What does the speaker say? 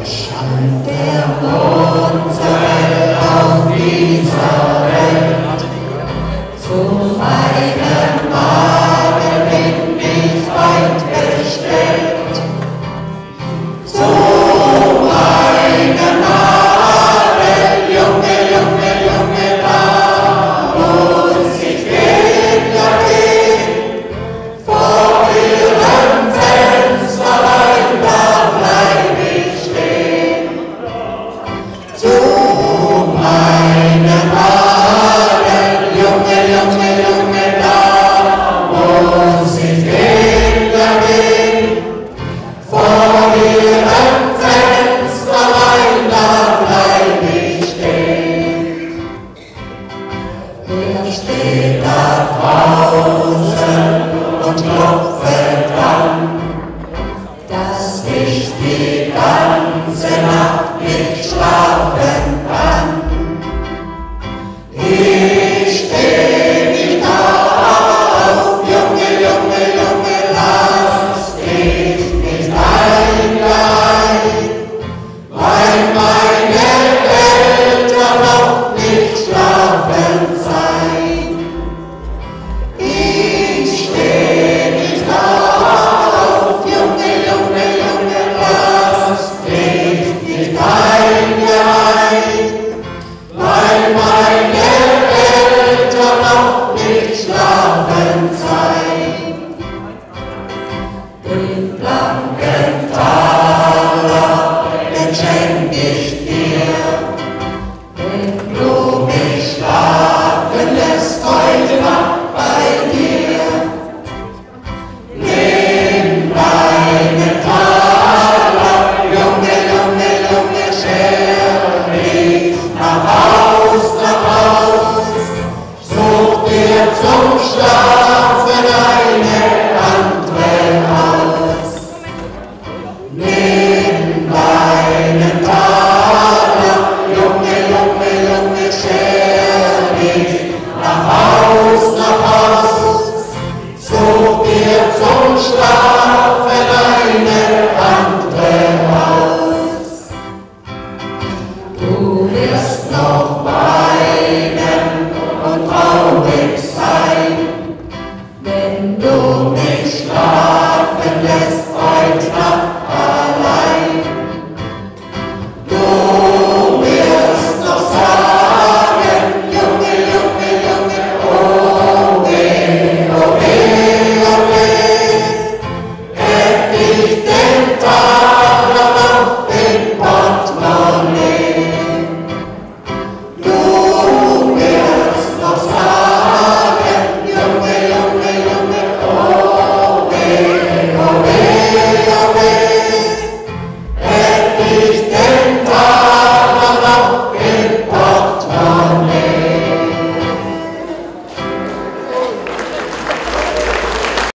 Scheint der Mond so hell auf dieser Welt, zu meinem Magen bin ich weit bestellt, zu meinem Magen, Junge, Junge, Junge, da muss ich gehen, ja gehen, vor ihrem Fenster, weil da bleib ich stehen. Zu meinem Magen, Junge, Junge, Junge, da muss ich gehen, ja gehen, vor ihrem Fenster, weil da bleib ich stehen. Er steht da draußen und klopft an, dass ich die ganze Nacht nicht schlafen